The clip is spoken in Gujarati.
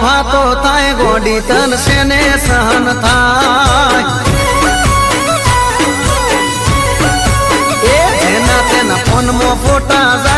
वातो थाय गोडी तन से ने सहन थाय ए जेना तेना फोन मो फोटा